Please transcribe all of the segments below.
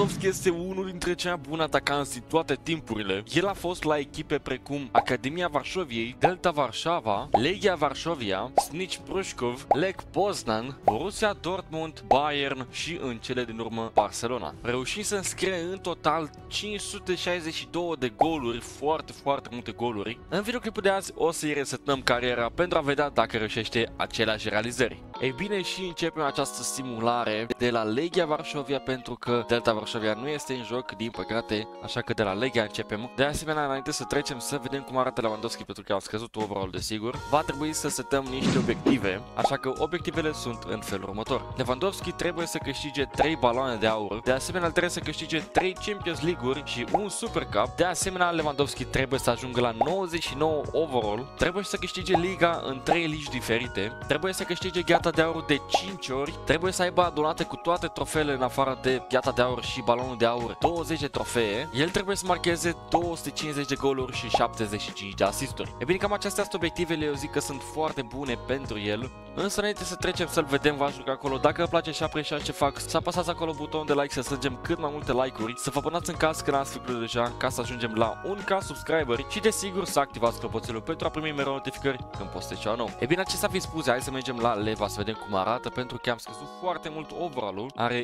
Lewandowski este unul dintre cei mai buni atacanți din toate timpurile. El a fost la echipe precum Academia Varșoviei, Delta Varșava, Legia Varșovia, Snich Prușcov, Lech Poznan, Borussia Dortmund, Bayern și în cele din urmă Barcelona. Reușind să înscrie în total 562 de goluri, foarte multe goluri. În videoclipul de azi o să-i resetăm cariera pentru a vedea dacă reușește aceleași realizări. Ei bine, și începem această simulare de la Legia Varșovia, pentru că Delta Varșovia nu este în joc, din păcate, așa că de la Legia începem. De asemenea, înainte să trecem să vedem cum arată Lewandowski, pentru că a scăzut overall desigur, va trebui să setăm niște obiective, așa că obiectivele sunt în felul următor. Lewandowski trebuie să câștige 3 baloane de aur, de asemenea trebuie să câștige 3 Champions League-uri și un Super Cup, de asemenea Lewandowski trebuie să ajungă la 99 overall, trebuie să câștige Liga în 3 ligi diferite, trebuie să câștige gheata de aur de 5 ori, trebuie să aibă adunate cu toate trofeele în afară de gheata de aur și balonul de aur 20 de trofee, el trebuie să marcheze 250 de goluri și 75 de asisturi. E bine, cam acestea sunt obiectivele, eu zic că sunt foarte bune pentru el. Însă înainte să trecem să-l vedem, v-aș ruga acolo, dacă vă place și apreciați ce fac, să apăsați acolo butonul de like, să strângem cât mai multe like-uri, să vă abonați în caz că n-ați făcut deja, ca să ajungem la 1K subscriberi și desigur să activați clopoțelul pentru a primi mereu notificări când postez ceva nou. E bine, acestea fiind spuse, hai să mergem la Leva să vedem cum arată, pentru că am scăzut foarte mult overall-ul, are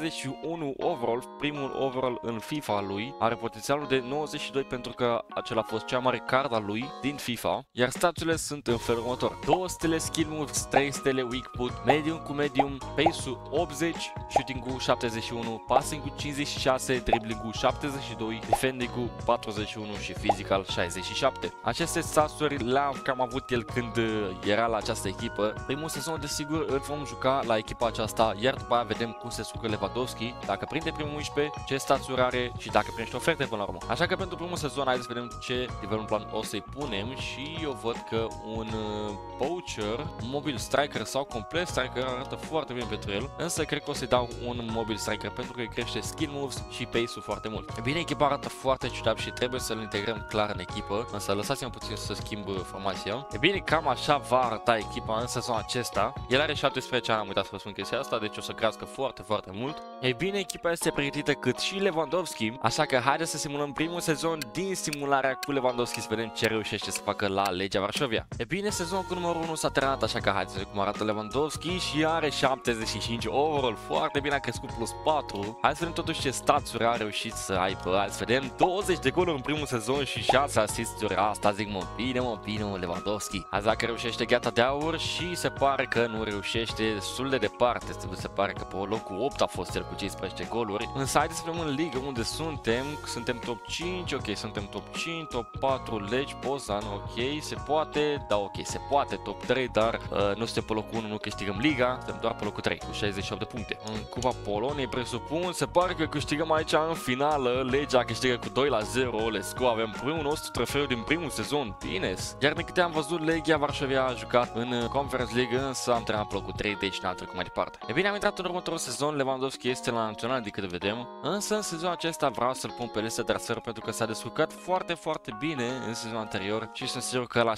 71 overall, primul overall în FIFA lui, are potențialul de 92 pentru că acela a fost cea mare card a lui din FIFA, iar staturile sunt în felul următor: 2 stele skill moves, 3 stele weak put, medium cu medium, pace-ul 80, shooting-ul 71, passing-ul 56, dribbling-ul 72, defending-ul 41 și physical 67. Aceste staturi le-a cam avut el când era la această echipă. Primul sezon, desigur, îl vom juca la echipa aceasta, iar după aia vedem cum se sucă Lewandowski, dacă prinde primul 11, ce staturi are și dacă primește oferte până la urmă. Așa că pentru primul sezon, haideți să vedem ce nivelul plan o să-i punem și eu văd că un poacher, mobil striker sau complet striker arată foarte bine pentru el, însă cred că o să-i dau un mobil striker pentru că îi crește skill moves și pace-ul foarte mult. E bine, echipa arată foarte ciudat și trebuie să-l integrăm clar în echipă, însă lăsați-mă puțin să schimb formația. E bine, cam așa va arăta echipa în sezonul acesta. El are 17 ani, am uitat să vă spun chestia asta, deci o să crească foarte mult. Ei bine, echipa este pregătită cât și Lewandowski, așa că haideți să simulăm primul sezon din simularea cu Lewandowski, să vedem ce reușește să facă la Legia Varșovia. E bine, sezonul cu numărul 1 s-a terminat, așa că haideți să vedem cum arată Lewandowski și are 75 overall, foarte bine, a crescut plus 4. Hai să vedem totuși ce statsuri a reușit să aibă. Hai să vedem 20 de goluri în primul sezon și 6 asisturi. Asta zic, mă bine, Lewandowski. Azi dacă reușește gheata de aur și se pare că nu reușește destul de departe. Se pare că pe locul 8 a fost el cu 15 goluri. Însă haideți să vedem în ligă unde suntem. Suntem top 5, ok, suntem top 5, top 4, Legi, Poznan, ok, se poate, da, ok, se poate top 3, dar nu suntem pe locul 1, nu câștigăm liga, suntem doar pe locul 3 cu 68 de puncte. În Cupa Poloniei, presupun, se pare că câștigăm aici în finală. Legea câștigă cu 2-0, let's go, avem primul nostru trofeu din primul sezon, bine. Iar de câte am văzut, Legia Varșovia a jucat în Conference League, însă am terminat pe locul 3, deci n-am trecut mai departe. E bine, am intrat în următorul sezon, Lewandowski este la național de câte vedem, însă în sezonul acesta vreau să-l pun pe listă de transfer pentru că s-a descurcat foarte bine în sezonul anterior și sunt sigur că la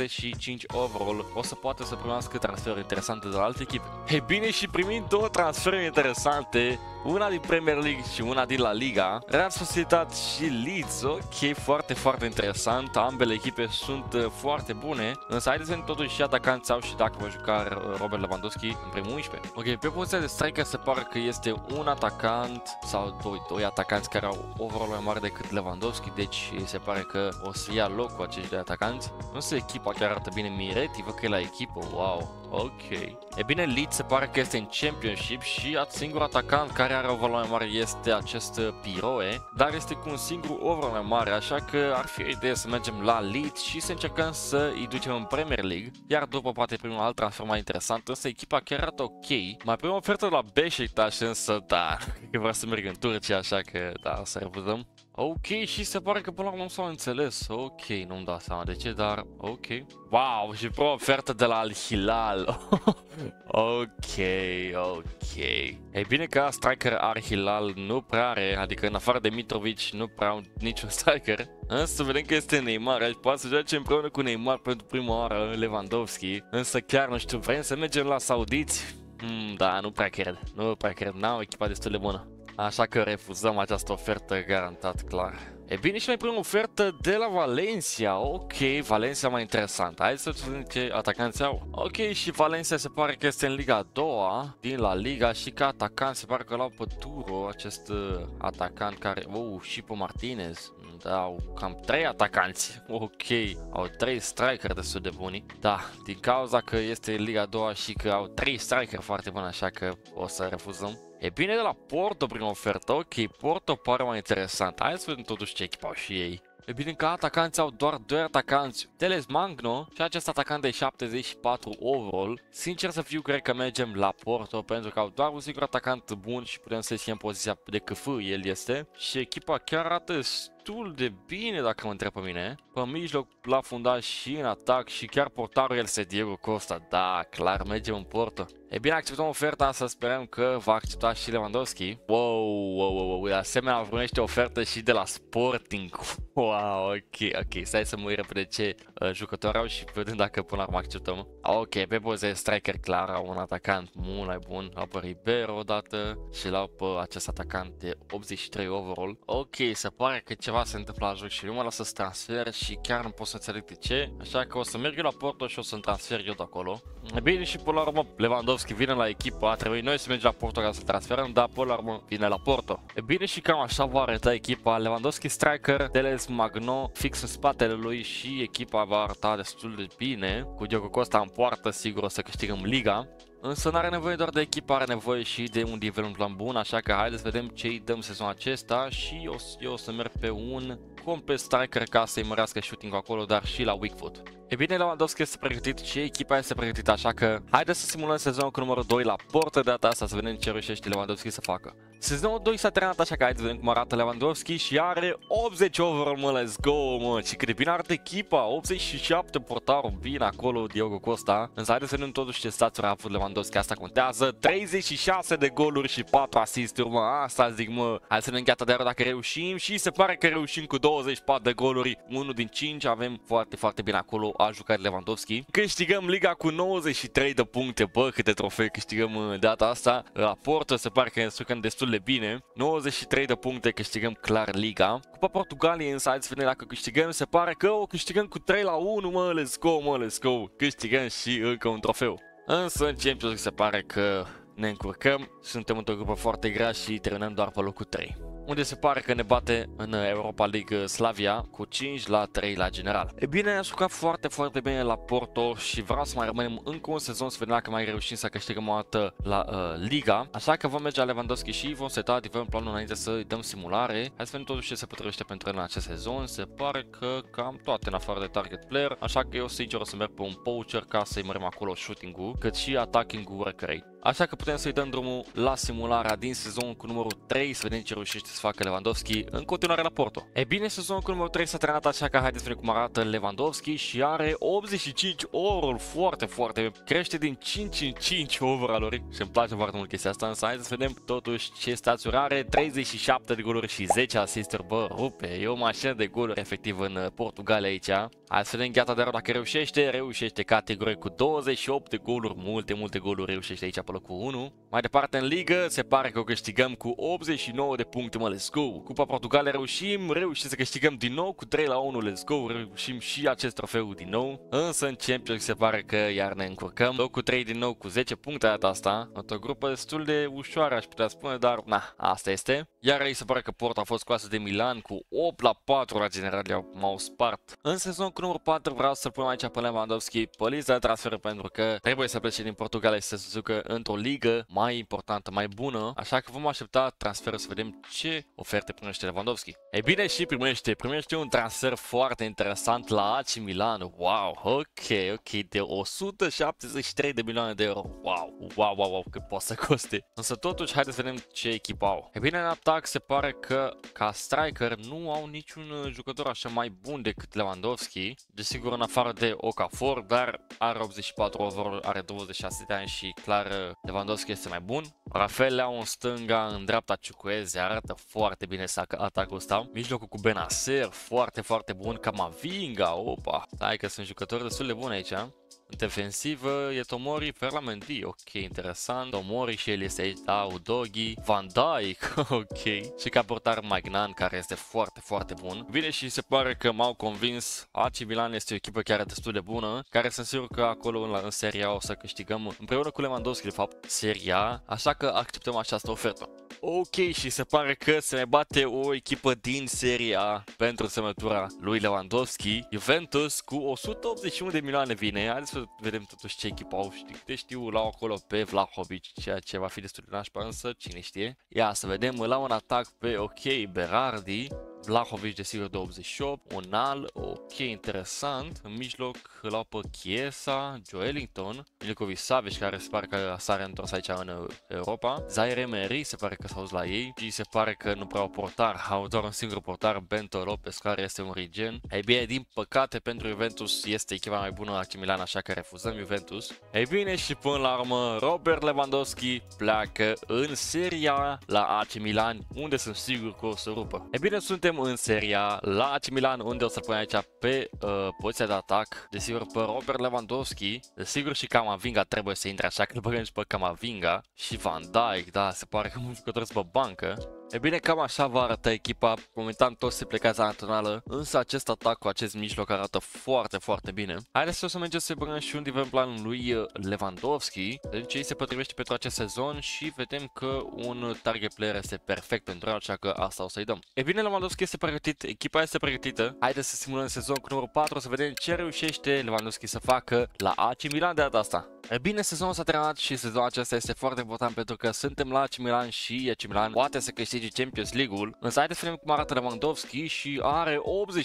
75 overall o să poată să primească transferuri interesante de la alte echipe. E bine, și primind 2 transferuri interesante, una din Premier League și una din La Liga, Real Sociedad și Leeds, ok, foarte interesant, ambele echipe sunt foarte bune, însă haideți să vedem totuși și atacanți sau și dacă va juca Robert Lewandowski în primul 11. Ok, pe poziția de striker se pare că este un atacant sau doi atacanți care au overall mai mare decât Lewandowski, deci se pare că o să ia loc cu acești 2 atacanți. Însă echipa chiar arată bine, Miretti, văd că e la echipă, wow, ok. E bine, Leeds se pare că este în Championship și singurul atacant care are o valoare mai mare este acest Piroe, dar este cu un singur overall mai mare, așa că ar fi o idee să mergem la Leeds și să încercăm să îi ducem în Premier League, iar după poate primim alt transfer mai interesant, însă echipa chiar arată ok. Mai primim o ofertă la Beşiktaş, însă da, că vreau să merg în Turcia, așa că da, să refuzăm. Ok, și se pare că până la urmă s-au înțeles. Ok, nu-mi dau seama de ce, dar ok. Wow, și pro ofertă de la Al Hilal. Ok. Ei bine că striker Al Hilal nu prea are, adică în afară de Mitrovic nu prea au niciun striker. Însă vedem că este Neymar, aici poate să joace împreună cu Neymar pentru prima oară Lewandowski. Însă chiar nu știu, vrem să mergem la saudiți? Da, nu prea cred, n-au echipa destul de bună. Așa că refuzăm această ofertă garantat clar. E bine, și mai primim ofertă de la Valencia. Ok, Valencia mai interesant. Hai să vedem ce atacanți au. Ok, și Valencia se pare că este în Liga a doua din La Liga și ca atacant se pare că l-au pe Turo, acest atacant care... și pe Martinez. Da, au cam 3 atacanți. Ok, au 3 striker destul de buni. Da, din cauza că este în Liga a doua și că au 3 striker foarte buni, așa că o să refuzăm. E bine, de la Porto prin ofertă. Ok, Porto pare mai interesant. Hai să vedem totuși ce echipă au și ei. E bine, că atacanți au doar 2 atacanți, Teles Magno și acest atacant de 74 overall. Sincer să fiu, cred că mergem la Porto pentru că au doar un singur atacant bun și putem să ieșim în poziția de CF, el este. Și echipa chiar arată destul de bine dacă mă întreb pe mine. Pe mijloc, la fundaș și în atac și chiar portarul el este Diego Costa. Da, clar, mergem în Porto. E bine, acceptăm oferta, să sperăm că va accepta și Lewandowski. Wow, de asemenea primește ofertă și de la Sporting. Wow, ok, stai să mă uit repede ce jucători au și vedem dacă până la urmă acceptăm. Ok, pe poziție striker clar, au un atacant mult mai bun, au pe Ribeiro odată și l-au pe acest atacant de 83 overall. Ok, se pare că ceva se întâmplă la joc și nu mă lasă să transfer și chiar nu pot să înțeleg de ce, așa că o să merg eu la Porto și o să-mi transfer eu de acolo. E bine, și până la urmă Lewandowski vine la echipă, a trebuit noi să mergem la Porto ca să transferăm, dar până la urmă vine la Porto. E bine, și cam așa va arăta echipa. Lewandowski striker, Teles Magno fix în spatele lui și echipa va arăta destul de bine. Cu Diego Costa în poartă, sigur o să câștigăm Liga. Însă nu are nevoie doar de echipă, are nevoie și de un nivel în plan bun, așa că haideți să vedem ce îi dăm sezonul acesta și eu o să merg pe un complet striker ca să-i mărească shooting-ul acolo, dar și la weak foot. E bine, Lewandowski este pregătit și echipa este pregătită, așa că haideți să simulăm sezonul cu numărul 2 la Porto de data asta, să vedem ce reușește Lewandowski să facă. Sezonul 2 s-a terminat, așa că haideți să vedem cum arată Lewandowski și are 80 overall, mă, let's go, mă, și cât de bine arată echipa, 87 portarul, bine acolo Diego Costa, însă haideți să vedem totuși ce staturi a avut Lewandowski, asta contează, 36 de goluri și 4 asisturi, mă, asta zic, mă, hai să vedem gheata de dacă reușim și se pare că reușim cu 24 de goluri, 1 din 5, avem foarte bine acolo, a jucat Lewandowski. Câștigăm Liga cu 93 de puncte, bă, câte trofee câștigăm data asta, la Porto se pare că ne jucăm destul de bine, 93 de puncte, câștigăm clar Liga. Cupa Portugaliei însă, hai să vedem dacă câștigăm, se pare că o câștigăm cu 3-1, mă, let's go, câștigăm și încă un trofeu. Însă în Champions se pare că ne încurcăm, suntem într-o grupă foarte grea și terminăm doar pe locul 3. Unde se pare că ne bate în Europa League Slavia cu 5-3 la general. E bine, ne-a jucat foarte bine la Porto și vreau să mai rămânem încă un sezon să vedem dacă mai reușim să câștigăm o dată la Liga. Așa că vom merge la Lewandowski și vom seta diferent planul înainte să îi dăm simulare. Hai să vedem totuși ce se potrivește pentru el în acest sezon. Se pare că cam toate în afară de target player, așa că eu sincer o să merg pe un poacher ca să-i mărim acolo shooting-ul, cât și attacking-ul recrei. Așa că putem să-i dăm drumul la simularea din sezonul cu numărul 3 să vedem ce reușește să facă Lewandowski în continuare la Porto. E bine, sezonul cu numărul 3 s-a terminat, așa că haideți să vedem cum arată Lewandowski și are 85 overall, foarte. Crește din 5 în 5 overall-uri și îmi place foarte mult chestia asta, însă haideți să vedem totuși ce stațiuri are, 37 de goluri și 10 asisturi, bă, rupe, e o mașină de goluri efectiv în Portugalia aici. Hai să vedem gheata de rău dacă reușește categoric cu 28 de goluri, multe goluri reușește aici pe locul 1. Mai departe în ligă se pare că o câștigăm cu 89 de puncte, mă, let's go. Cupa Portugalia reușim să câștigăm din nou cu 3-1, let's go, reușim și acest trofeu din nou. Însă în Champions se pare că iar ne încurcăm. Locul 3 din nou cu 10 puncte de data asta. O grupă destul de ușoară, aș putea spune, dar na, asta este. Iar aici se pare că Porto a fost scoasă de Milan cu 8-4 la general, m-au spart. În sezon cu numărul 4 vreau să-l punem aici pe Lewandowski pe lista de transfer pentru că trebuie să plece din Portugalia și să se ducă într-o ligă mai importantă, mai bună. Așa că vom aștepta transferul să vedem ce oferte primește Lewandowski. Ei bine, și primește un transfer foarte interesant la AC Milan. Wow, ok, de 173 de milioane de euro. Wow, cât poate să coste. Însă totuși, haideți să vedem ce echipă au. E bine, în atac se pare că ca striker nu au niciun jucător așa mai bun decât Lewandowski. Desigur, în afară de Okafor, dar are 84 overall, are 26 de ani și clar Lewandowski este mai bun. Rafael Leao în stânga, în dreapta Chukwueze, arată foarte bine atacul ăsta. Mijlocul cu Benacer, foarte bun. Camavinga, opa. Stai că sunt jucători destul de buni aici. În defensivă e Tomori, Ferlamendi, ok, interesant. Tomori și el este aici, da, Udogi, Van Dijk, ok. Și ca portar Magnan, care este foarte, foarte bun. Bine, și se pare că m-au convins. AC Milan este o echipă chiar destul de bună, care sunt sigur că acolo în Serie A o să câștigăm împreună cu Lewandowski, de fapt, Serie A, așa că acceptăm această ofertă. Ok, și se pare că se mai bate o echipă din Serie A pentru semnătura lui Lewandowski. Juventus cu 181 de milioane vine. Haideți să vedem totuși ce echipă au. Știu, l-au acolo pe Vlahovic, ceea ce va fi destul de nașpa, însă cine știe. Ia să vedem, îl au în atac pe, ok, Berardi. Vlahovic desigur de 88, Onal, ok, interesant. În mijloc îl au pe Chiesa, Joelinton, Milinkovic Savic, care se pare că s-a reîntors aici în Europa. Zaire Emery, se pare că s-a auzit la ei și se pare că nu prea au portar, au doar un singur portar, Bento Lopez, care este un regen. Ei bine, din păcate pentru Juventus este echipa mai bună AC Milan, așa că refuzăm Juventus. Ei bine, și până la urmă Robert Lewandowski pleacă în Serie A la AC Milan, unde sunt sigur că o să rupă. Ei bine, suntem în Serie A la AC Milan, unde o să-l pun aici pe poziția de atac. Desigur pe Robert Lewandowski, desigur și Camavinga trebuie să intre, așa că îl băgăm și pe Camavinga. Și Van Dijk, da, se pare că mulți jucători sunt pe bancă. E bine, cam așa va arăta echipa. Momentan toți se plecați la națională, însă acest atac cu acest mijloc arată foarte, foarte bine. Haideți să mergem să băgăm și un nivel plan lui Lewandowski, deci ce îi se potrivește pentru acest sezon și vedem că un target player este perfect pentru el, așa că asta o să-i dăm. E bine, Lewandowski este pregătit, echipa este pregătită. Haideți să simulăm sezon cu numărul 4, să vedem ce reușește Lewandowski să facă la AC Milan de data asta. E bine, sezonul s-a terminat și sezonul acesta este foarte important pentru că suntem la AC Milan și AC Milan poate să câștige Champions League-ul. Însă haideți să vedem cum arată Lewandowski și are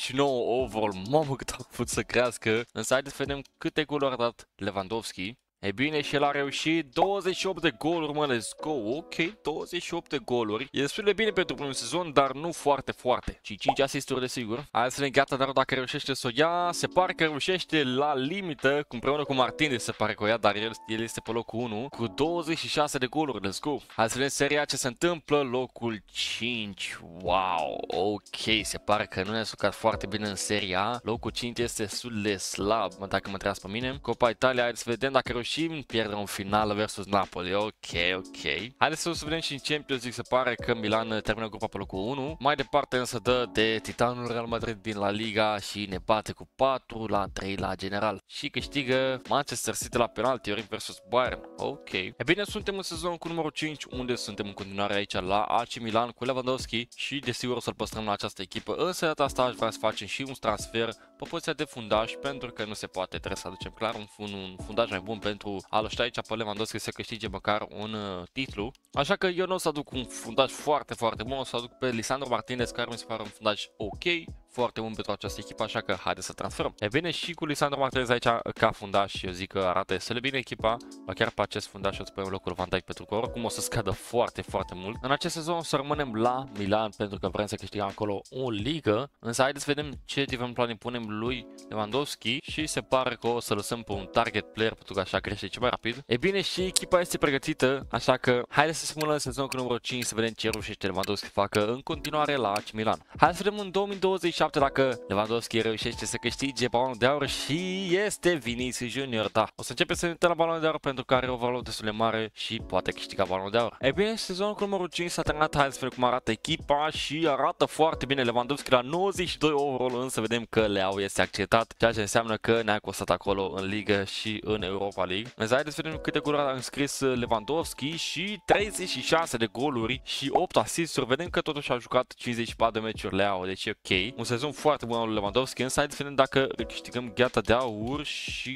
89 overall. Mamă, cât a putut să crească. Însă haideți să vedem câte goluri a dat Lewandowski. E bine, și el a reușit 28 de goluri, mă, let's go, ok, 28 de goluri. E destul de bine pentru primul sezon, dar nu foarte, foarte. Și 5 asisturi, desigur. Hai să vedem gata, dar dacă reușește să o ia, se pare că reușește la limită, împreună cu Martinez, se pare că o ia, dar el este pe locul 1, cu 26 de goluri, let's go. Hai să vedem seria ce se întâmplă, locul 5, wow, ok, se pare că nu ne-a sucat foarte bine în seria A. Locul 5 este destul de slab, dacă mă întrebați pe mine. Copa Italia, hai să vedem dacă reușim. Pierdem în finală versus Napoli, ok. Haideți să vedem și în Champions League, se pare că Milan termină grupa pe locul 1. Mai departe însă dă de titanul Real Madrid din La Liga și ne bate cu 4-3 la general. Și câștigă Manchester City la penalti versus Bayern, ok. E bine, suntem în sezon cu numărul 5, unde suntem în continuare aici la AC Milan cu Lewandowski și desigur o să-l păstrăm la această echipă. Însă de data asta aș vrea să facem și un transfer pe poziția de fundaș, pentru că nu se poate, trebuie să aducem clar un fundaș mai bun pentru a lăsa aici pe Lewandowski să câștige măcar un titlu. Așa că eu nu o să aduc un fundaș foarte, foarte bun, o să aduc pe Lisandro Martinez, care mi se pare un fundaș ok, foarte bun pentru această echipă, așa că haideți să transferăm. E bine, și cu Lisandro Martinez aici ca fundaș, eu zic că arată destul de bine echipa, chiar pe acest fundaș o să punem locul Van Dijk, pentru că oricum o să scadă foarte, foarte mult. În acest sezon o să rămânem la Milan, pentru că vrem să câștigăm acolo o ligă, însă haideți să vedem ce different plan impunem lui Lewandowski și se pare că o să lăsăm pe un target player, pentru că așa crește cel mai rapid. E bine, și echipa este pregătită, așa că haideți să simulăm sezonul cu numărul 5 să vedem ce reușește Lewandowski să facă în continuare la AC Milan. Hai să vedem în 2027 dacă Lewandowski reușește să câștige balonul de aur și este Vinicius Junior, da. O să începem să ne uităm la balonul de aur pentru că are o valoare destul de mare și poate câștiga balonul de aur. E bine, sezonul cu numărul 5 s-a terminat, hai să vedem cum arată echipa și arată foarte bine Lewandowski la 92 overall, însă vedem că Leao este acceptat, ceea ce înseamnă că ne-a costat acolo în ligă și în Europa League. Însă haideți să vedem câte goluri a înscris Lewandowski și 36 de goluri și 8 asisturi. Vedem că totuși a jucat 54 de meciuri Leao, deci e ok. Un sezon foarte bun al lui Lewandowski, însă haideți să vedem dacă câștigăm gheata de aur și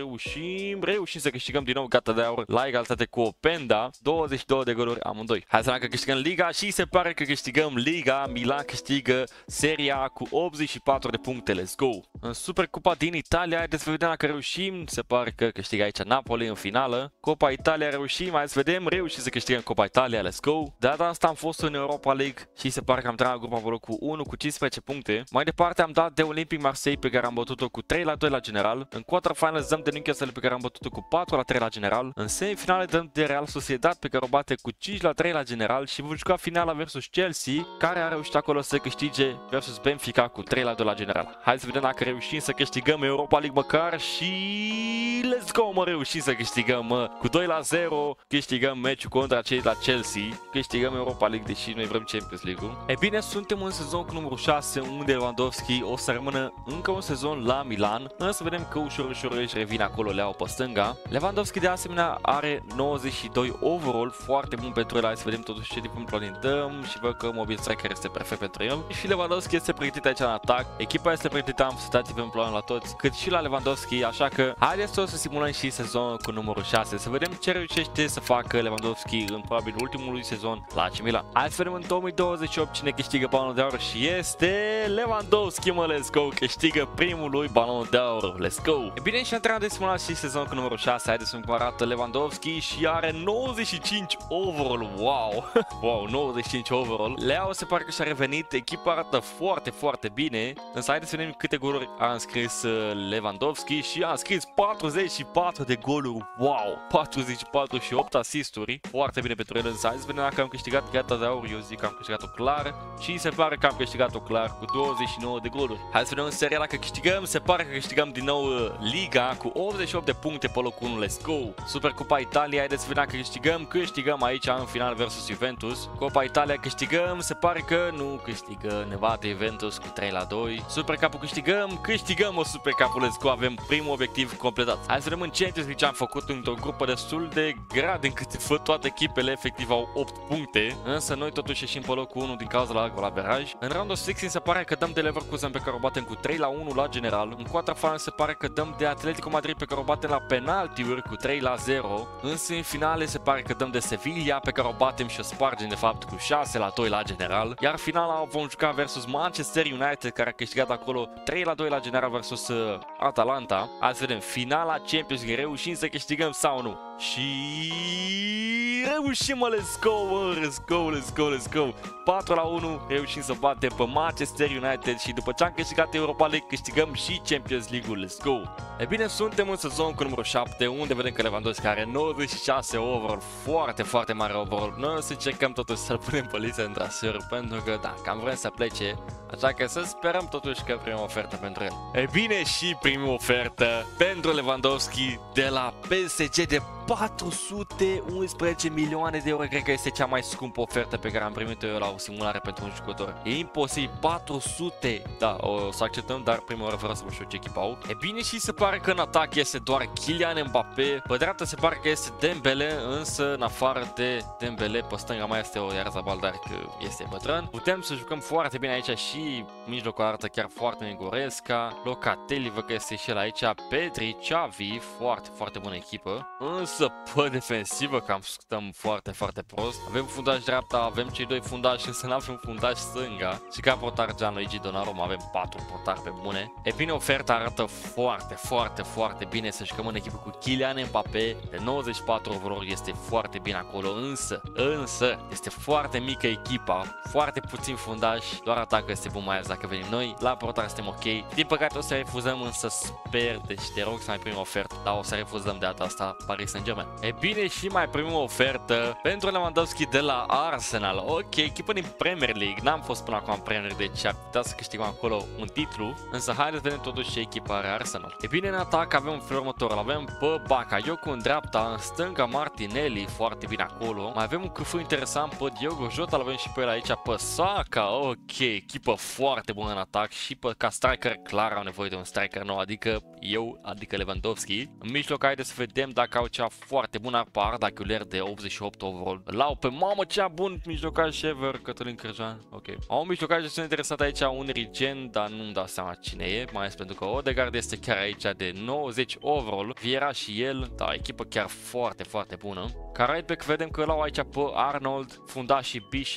reușim să câștigăm din nou gheata de aur la egalitate cu Openda, 22 de goluri amândoi. Hai să vedem că câștigăm Liga și se pare că câștigăm Liga. Milan câștigă seria cu 84 de puncte, let's go. În Supercupa din Italia, haideți să vedem dacă reușim, se pare că câștigă aici Napoli în finală. Copa Italia reușim, hai să vedem, reușim să câștigăm Copa Italia, let's go. De data asta am fost în Europa League și se pare că am terminat grupa pe locul 1 cu 15 puncte. puncte. Mai departe am dat de Olympic Marseille pe care am bătut-o cu 3-2 la general. În quarterfinals dăm de Newcastle pe care am bătut-o cu 4-3 la general. În semifinale dăm de Real Sociedad pe care o bate cu 5-3 la general și vom juca finala versus Chelsea, care a reușit acolo să câștige versus Benfica cu 3-2 la general. Hai să vedem dacă reușim să câștigăm Europa League măcar și let's go, mă, reușim să câștigăm, mă. Cu 2-0 câștigăm meciul contra cei de la Chelsea. Câștigăm Europa League, deși noi vrem Champions League-ul. E bine, suntem în sezon cu numărul 6, unde Lewandowski o să rămână încă un sezon la Milan. Însă vedem că ușor își revine acolo leaua pe stânga. Lewandowski de asemenea are 92 overall, foarte bun pentru el. Hai să vedem totuși ce tip implementăm și văd că Mobile Striker este perfect pentru el. Și Lewandowski este pregătit aici în atac. Echipa este pregătită, am setat pe plan la toți, cât și la Lewandowski, așa că haideți să simulăm și sezonul cu numărul 6, să vedem ce reușește să facă Lewandowski în probabil ultimul sezon la AC Milan. Hai să vedem în 2028 cine câștigă balonul de aur și este Lewandowski, mă, let's go, câștigă primul lui balon de aur, let's go. E bine, și antrenat de simulat și sezonul cu numărul 6, haideți să-mi arată Lewandowski și are 95 overall, wow, wow, 95 overall. Leao se pare că și-a revenit, echipa arată foarte bine, însă haideți să vedem câte goluri a înscris Lewandowski și a înscris 44 de goluri, wow, 44 și 8 asisturi, foarte bine pentru el, însă hai să vedem dacă am câștigat gata de aur, eu zic că am câștigat-o clar și se pare că am câștigat-o clar cu 29 de goluri. Hai să vedem în seria dacă câștigăm, se pare că câștigăm din nou Liga cu 88 de puncte pe locul 1, let's go. Supercupa Italia, haideți să vedem dacă câștigăm aici în final versus Juventus. Copa Italia câștigăm, se pare că nu câștigă, ne bate Juventus cu 3-2. Supercupul câștigăm o Supercupul, let's go, avem primul obiectiv completat. Hai să vedem în Champions League ce am făcut într-o grupă destul de grea, din câte văd toate echipele efectiv au 8 puncte, însă noi totuși ieșim pe locul 1 din cauza la beraj. În round of 16 se pare că dăm de Leverkusen pe care o batem cu 3-1 la general. În quarterfinals se pare că dăm de Atletico Madrid pe care o batem la penaltiuri cu 3-0. Însă în finale se pare că dăm de Sevilla pe care o batem și o spargem de fapt cu 6-2 la general. Iar finala vom juca versus Manchester United care a câștigat acolo 3-2 la general versus Atalanta. Hai să vedem finala Champions League, reușim să câștigăm sau nu? Și reușim, mă, let's go, mă, let's go. 4-1, reușim să batem pe Manchester United și după ce am câștigat Europa League, câștigăm și Champions League-ul, let's go. E bine, suntem în sezon cu numărul 7, unde vedem că Lewandowski are 96 overall, foarte mare overall. Noi o să încercăm totuși să-l punem pe lista de traseri, pentru că, da, cam vrem să plece, așa că să sperăm totuși că primim ofertă pentru el. E bine, și primim ofertă pentru Lewandowski de la PSG de 411 milioane de euro, cred că este cea mai scumpă ofertă pe care am primit-o eu la o simulare pentru un jucător. E imposibil, 400, da, o să acceptăm, dar prima oară vreau să vă știu ce echipă au. E bine, și se pare că în atac este doar Kylian Mbappé, pe dreapta se pare că este Dembele, însă în afară de Dembele, pe stânga mai este Oyarzabal, dar că este bătrân. Putem să jucăm foarte bine aici și mijlocul arată chiar foarte bine, Goretzka, Locatelli, văd că este și el aici, Pedri, Xavi, foarte bună echipă, însă pe defensivă cam stăm foarte prost. Avem fundaș dreapta, avem cei doi fundași, însă nu avem fundaș stânga și ca portar Gianluigi Donnarumma avem 4 portari pe bune. E bine, oferta arată foarte bine să jucăm în echipă cu Kylian Mbappé de 94 overall, este foarte bine acolo, însă este foarte mică echipa, foarte puțin fundaș, doar atacă este bun, mai ales dacă venim noi. La portar suntem ok. Din păcate o să refuzăm, însă sper, deci te rog să mai primim ofertă, dar o să refuzăm de data asta Paris Saint-Germain. E bine, și mai primim o ofertă pentru Lewandowski de la Arsenal. Ok, echipă din Premier League, n-am fost până acum în Premier League, deci ar putea să câștigăm acolo un titlu, însă haideți să vedem totuși ce echipă are Arsenal. E bine, în atac avem felul următor, avem pe Bakayoko în dreapta, în stânga Martinelli, foarte bine acolo. Mai avem un câfâ interesant pe Diogo Jota, avem și pe el aici, pe Saka. Ok, echipă foarte bună în atac și pe ca striker clar au nevoie de un striker nou, adică Lewandowski. În mijloc haideți să vedem dacă au cea foarte bună pe Arda Güler de 88 overall. L-au pe mamă cea bun mijlocaș ever, Cătălin Cârjan. Ok. Au un mijlocaș destul de interesat aici, un Rigen, dar nu-mi dau seama cine e, mai ales pentru că Odegaard este chiar aici de 90 overall. Vieira și el, da, echipă chiar foarte bună. Ca right back vedem că l-au aici pe Arnold, fundașii Bishek,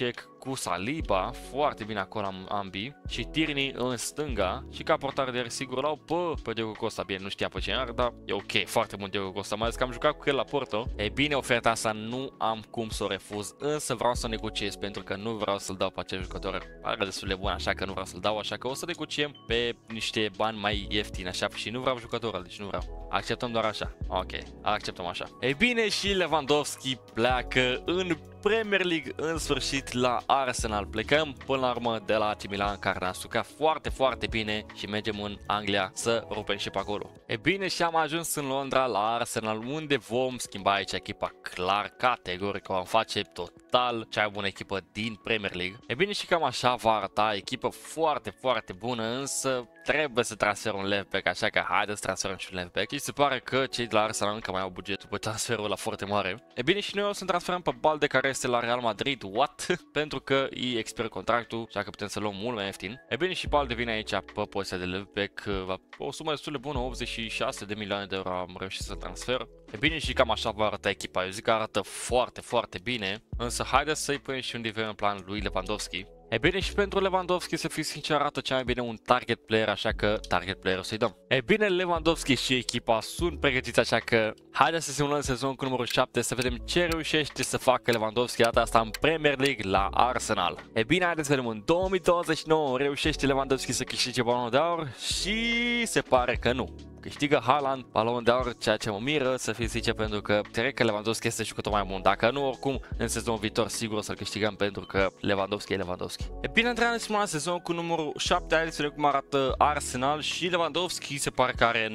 cu Saliba, foarte bine acolo ambii, și Tierney în stânga și ca portar de sigur l-au pe Diego Costa. Bine, nu știa pe cine are, dar e ok, foarte bun Diego Costa, mai ales că am jucat cu el la Porto. E bine, oferta asta nu am cum să o refuz, însă vreau să o negociez pentru că nu vreau să-l dau pe acel jucător. Are destul de bun, așa că nu vreau să-l dau, așa că o să negociem pe niște bani mai ieftini, așa, și nu vreau jucătorul, deci nu vreau. Acceptăm doar așa. Ok, acceptăm așa. E bine, și Lewandowski pleacă în Premier League în sfârșit la Arsenal. Plecăm până la urmă de la AC Milan, care ne-a sucat foarte, foarte bine și mergem în Anglia să rupem și pe acolo. E bine, și am ajuns în Londra la Arsenal, unde vom schimba aici echipa clar, categoric, vom face total cea mai bună echipă din Premier League. E bine, și cam așa va arăta, echipă foarte, foarte bună, însă trebuie să transferăm un left back, așa că haideți să transferăm și un left back. Și se pare că cei de la Arsenal încă mai au bugetul pe transferul ăla foarte mare. E bine, și noi o să transferăm pe Balde, care este la Real Madrid. What? Pentru că îi expiră contractul, așa că putem să luăm mult mai ieftin. E bine, și Balde vine aici pe poziția de left back, o sumă destul de bună, 86 de milioane de euro am reușit să transfer. E bine, și cam așa va arăta echipa. Eu zic că arată foarte, foarte bine, însă haideți să-i punem și un nivel în plan lui Lewandowski. E bine, și pentru Lewandowski, să fiu sincer, arată cea mai bine un target player, așa că target player o să-i dăm. E bine, Lewandowski și echipa sunt pregătiți, așa că haideți să simulăm sezonul cu numărul 7, să vedem ce reușește să facă Lewandowski data asta în Premier League la Arsenal. E bine, haideți să vedem, în 2029 reușește Lewandowski să câștige Balonul de Aur și se pare că nu. Câștigă Haaland Balonul de Aur, ceea ce mă miră, să fiu sincer, pentru că cred că Lewandowski este jucător mai bun. Dacă nu, oricum, în sezonul viitor sigur o să-l câștigăm, pentru că Lewandowski e Lewandowski. E bine, într-adevăr, la sezonul cu numărul 7, haideți să vedem cum arată Arsenal și Lewandowski se pare că are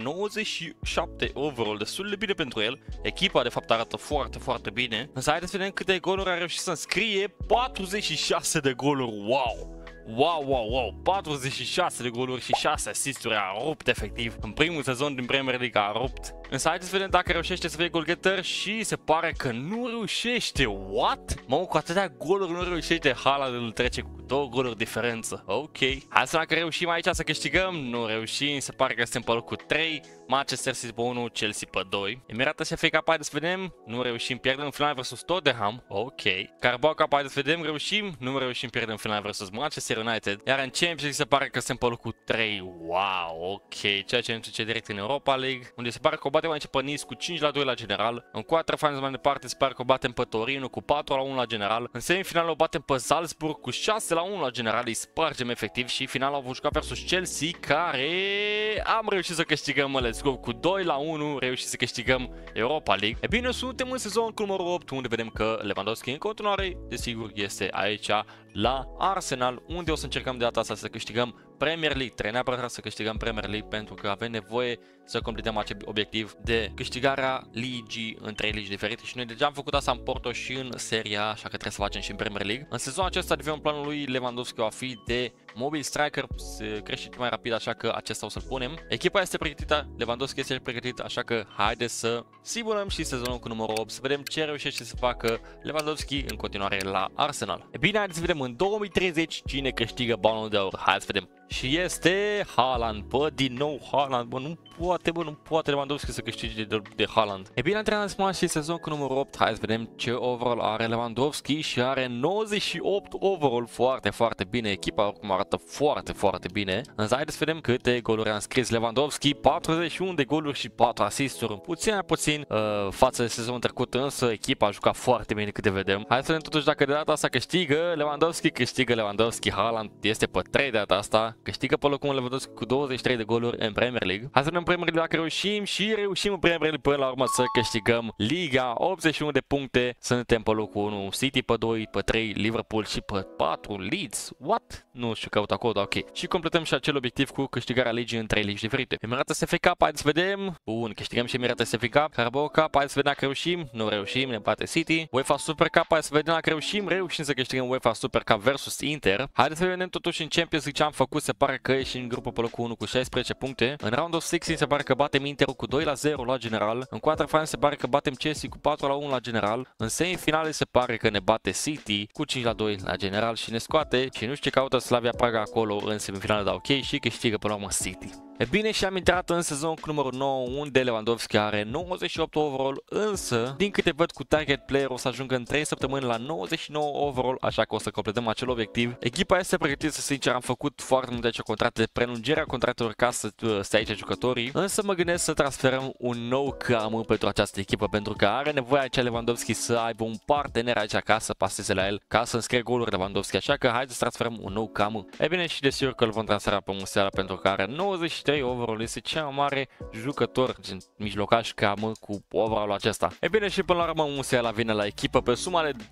97 overall, destul de bine pentru el. Echipa, de fapt, arată foarte, foarte bine. Însă haideți să vedem câte goluri a reușit să înscrie. 46 de goluri, wow! Wow, 46 de goluri și 6 asisturi, a rupt efectiv. În primul sezon din Premier League a rupt. Însă haideți să vedem dacă reușește să fie goalgetter și se pare că nu reușește. What? Mă, cu atâtea goluri nu reușește. Haaland îl trece cu 2 goluri diferență. Ok. Hai să dacă reușim aici să câștigăm. Nu reușim, se pare că suntem pe locul 3. Manchester City pe 1, Chelsea pe 2. Emirates FA Cup, haideți să vedem. Nu reușim, pierdem în final versus Tottenham. Ok. Carabao Cup, haideți să vedem, reușim. Nu reușim, pierdem în final versus Manchester United. Iar în Champions League se pare că suntem pe locul 3. Wow, ok. Ceea ce ne duce direct în Europa League, unde se pare că o batem aici pe Nice cu 5-2 la general. În quarterfinals mai departe se pare că o batem pe Torino cu 4-1 la general. În semifinal o batem pe Salzburg cu 6-1 la general. Îi spargem efectiv și finalul vom juca versus Chelsea, care am reușit să câștigăm, let's go, cu 2-1 reușit să câștigăm Europa League. E bine, suntem în sezon cu numărul 8, unde vedem că Lewandowski în continuare, desigur, este aici la Arsenal, unde o să încercăm de data asta să câștigăm Premier League. Trebuie neapărat să câștigăm Premier League pentru că avem nevoie să completăm acel obiectiv de câștigarea ligii în 3 ligi diferite și noi deja am făcut asta în Porto și în Serie A, așa că trebuie să facem și în Premier League. În sezonul acesta, de fapt, planul lui Lewandowski va fi de mobil striker, se crește mai rapid, așa că acesta o să-l punem. Echipa este pregătită, Lewandowski este pregătit, așa că haideți să simulăm și sezonul cu numărul 8, să vedem ce reușește să facă Lewandowski în continuare la Arsenal. E bine, haideți să vedem în 2030 cine câștigă Balonul de Aur. Haideți să vedem. Și este Haaland, bă, din nou Haaland, bă, nu poate Lewandowski să câștige de Haaland. E bine, antrenament și sezon cu numărul 8, hai să vedem ce overall are Lewandowski și are 98 overall, foarte, foarte bine, echipa oricum arată foarte, foarte bine. Însă haideți să vedem câte goluri a înscris Lewandowski, 41 de goluri și 4 asisturi, puțin față de sezonul trecut, însă echipa a jucat foarte bine câte vedem. Hai să vedem totuși dacă de data asta câștigă Lewandowski, Haaland este pe 3 de data asta. Câștigă pe locul Lewandowski cu 23 de goluri în Premier League. Hai să vedem în Premier League dacă reușim și reușim în Premier League până la urmă să câștigăm Liga. 81 de puncte, suntem pe locul 1, City pe 2, pe 3, Liverpool și pe 4, Leeds. What? Nu știu, caut acolo, dar ok. Și completăm și acel obiectiv cu câștigarea ligii în 3 ligi diferite. Emirates FA Cup, haideți să vedem. Bun, câștigăm și Emirates FA Cup. Carabao Cup, haideți să vedem dacă reușim. Nu reușim, ne bate City. UEFA Super Cup, haideți să vedem dacă reușim să câștigăm UEFA Super Cup versus Inter. Haideți să vedem totuși în Champions League ce am făcut. Se pare că ieșim în grupul pe locul 1 cu 16 puncte. În Round of 16 se pare că batem Interul cu 2-0 la general. În quarterfinals se pare că batem Chelsea cu 4-1 la general. În semifinale se pare că ne bate City cu 5-2 la general și ne scoate și nu știu ce caută Slavia Praga acolo în semifinale, dar ok, și câștigă până la urmă City. E bine, și am intrat în sezonul cu numărul 9, unde Lewandowski are 98 overall, însă, din câte văd cu target player, o să ajungă în 3 săptămâni la 99 overall, așa că o să completăm acel obiectiv. Echipa este pregătită, sincer, am făcut foarte multe contracte, prelungirea contractelor ca să stea aici jucătorii, însă mă gândesc să transferăm un nou cam pentru această echipă, pentru că are nevoie aici Lewandowski să aibă un partener aici ca să paseze la el, ca să înscrie goluri Lewandowski, așa că haideți să transferăm un nou cam. E bine, și desigur că îl vom transfera pe Musiala, pentru că are 93 overall, este cel mai mare jucător din mijlocaș cam cu overall acesta. E bine, și până la urmă Musiala vine la echipă pe suma de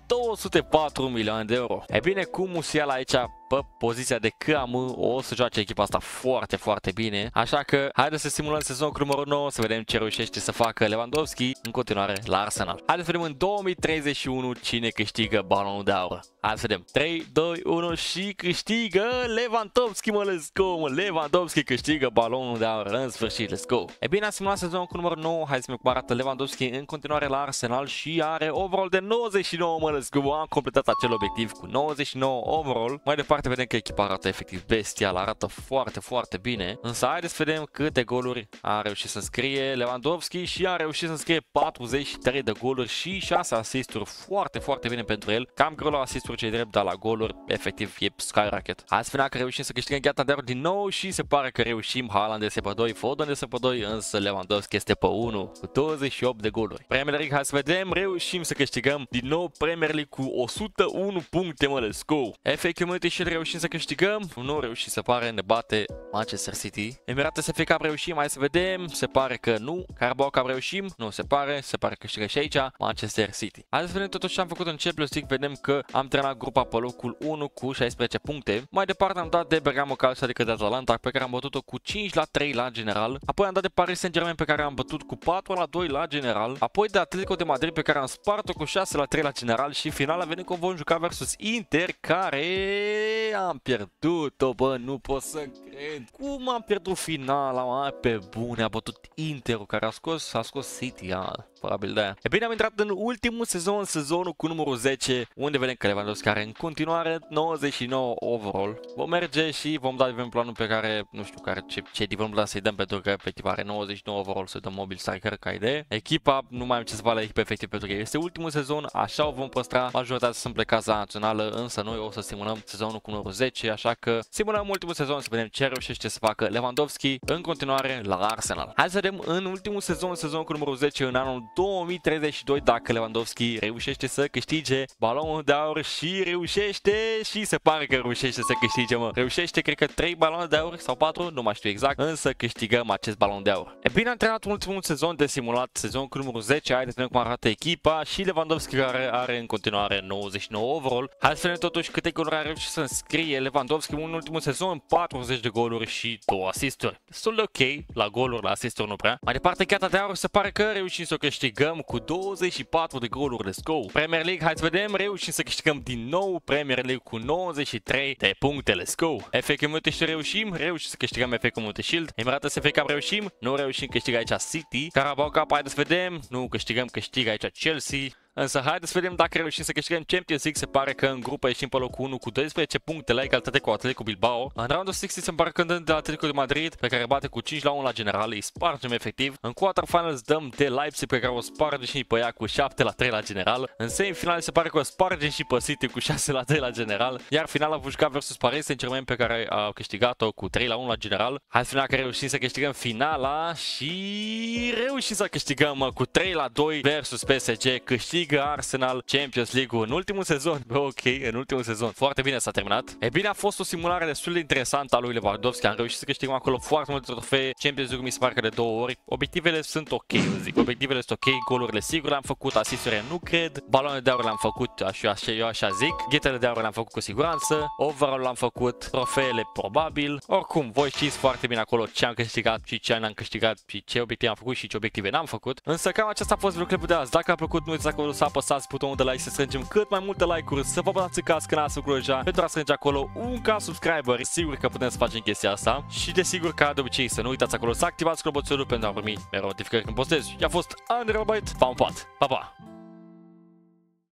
204 milioane de euro. E bine, cu Musiala aici pe poziția de cam o să joace echipa asta foarte, foarte bine, așa că haideți să simulăm sezonul cu numărul 9, să vedem ce reușește să facă Lewandowski în continuare la Arsenal. Haideți să vedem în 2031 cine câștigă balonul de aur. Haideți să vedem. 3, 2, 1 și câștigă Lewandowski, mă, let's go, mă, Lewandowski câștigă balonul de aur, în sfârșit, let's go. E bine, am simulat sezonul cu numărul 9, hai să vedem cum arată Lewandowski în continuare la Arsenal și are overall de 99, mă, let's go, am completat acel obiectiv cu 99 overall. Mai departe vedem că echipa arată efectiv bestial, arată foarte, foarte bine, însă haideți să vedem câte goluri a reușit să scrie Lewandowski și a reușit să scrie 43 de goluri și 6 asisturi, foarte, foarte bine pentru el. Cam greu la asisturi cei drept, dar la goluri efectiv e skyrocket. Hai să vedem că reușim să câștigăm gheata de aur din nou și se pare că reușim. Haaland este pe 2, Foden este pe 2, însă Lewandowski este pe 1 cu 28 de goluri. Premier League, hai să vedem, reușim să câștigăm din nou Premier League cu 101 puncte, mă, let's go. FA Community Shield reușim să câștigăm, nu reușim, se pare, ne bate Manchester City. Emirates FA Cup reușim, hai să vedem, se pare că nu. Carabao Cup reușim, nu se pare că câștigă și aici Manchester City. Hai să vedem totuși ce am făcut în Champions League, vedem că am terminat grupa pe locul 1 cu 16 puncte. Mai departe am dat de Bergamo Calcio, adică de Atalanta, pe care am bătut-o cu 5-3 la general. Apoi am dat de Paris Saint-Germain, pe care am bătut cu 4-2 la general. Apoi de Atletico de Madrid, pe care am spart-o cu 6-3 la general și final a venit că vom juca versus Inter, care am pierdut-o, bă, nu pot să cred. Cum am pierdut finala, mă, pe bune, a bătut Interul, care a scos City, probabil de aia. E bine, am intrat în ultimul sezon, sezonul cu numărul 10, unde vedem că Lewandowski are în continuare 99 overall. Vom merge și vom da de planul pe care, nu știu ce vom da să-i dăm, pentru că efectiv are 99 overall, să dăm mobil striker ca idee. Echipa, nu mai am ce să fac la echipa efectiv, pentru că este ultimul sezon, așa o vom păstra. Majoritatea sunt plecați la națională, însă noi o să simulăm sezonul cu numărul 10, așa că simulăm ultimul sezon să vedem ce reușește să facă Lewandowski în continuare la Arsenal. Hai să vedem în ultimul sezon cu numărul 10, în anul 2032, dacă Lewandowski reușește să câștige balonul de aur și reușește, și se pare că reușește să câștige, mă. Reușește, cred că 3 baloane de aur sau 4, nu mai știu exact, însă câștigăm acest balon de aur. E bine, am terminat ultimul sezon de simulat, sezon cu numărul 10, haideți să vedem cum arată echipa și Lewandowski care are în continuare 99 overall. Hai să vedem totuși câte goluri a reușit să înscrie Lewandowski în ultimul sezon, 40 de goluri și 2 asisturi. Destul de ok la goluri, la asisturi nu prea. Mai departe, gheata de aur se pare că reușim să o câștigăm cu 24 de goluri, let's go. Premier League, hai să vedem, reușim să câștigăm din nou Premier League cu 93 de puncte, let's go. FA Community Shield reușim să câștigăm FA Community Shield. Emirates FA Cup reușim, nu reușim, câștigă aici City. Carabao Cup, haideți să vedem, nu câștigăm, câștigă aici Chelsea. Însă haideți să vedem dacă reușim să câștigăm Champions League. Se pare că în grupă ieșim pe locul 1 cu 12 puncte la egalitate cu Atletico Bilbao. În round of 60 se pare că dăm de Atletico de Madrid, pe care bate cu 5-1 la general, îi spargem efectiv. În quarterfinals dăm de Leipzig, pe care o spargem și pe ea cu 7-3 la general. În semifinal se pare că o spargem și pe City cu 6-3 la general. Iar finala vom juca versus Paris Saint-Germain, pe care a câștigat-o cu 3-1 la general. Hai să vedem că reușim să câștigăm finala și reușim să câștigăm cu 3-2 versus PSG. Câștigă Arsenal Champions League în ultimul sezon. Ok, în ultimul sezon. Foarte bine s-a terminat. E bine, a fost o simulare destul de interesantă a lui Lewandowski. Am reușit să câștigăm acolo foarte multe trofee. Champions League mi se pare că de 2 ori. Obiectivele sunt ok, eu zic. Obiectivele sunt ok, golurile sigur le-am făcut, asisturi nu cred. Baloane de aur le-am făcut, eu așa zic. Ghetele de aur le-am făcut cu siguranță. Overall l-am făcut, trofeele probabil. Oricum, voi știți foarte bine acolo ce am câștigat și ce n-am câștigat și ce obiective am făcut și ce obiective n-am făcut. Însă cam acesta a fost videoclipul de azi. Dacă a plăcut, nu uitați acolo să apăsați butonul de like, să strângem cât mai multe like-uri, să vă abonați ca canalul să deja pentru a strânge acolo un ca subscriber. Sigur că putem să facem chestia asta și desigur, ca de obicei, să nu uitați acolo să activați clopoțelul pentru a primi mereu notificări când postez. I-a fost Andrei Robait, pa, pa!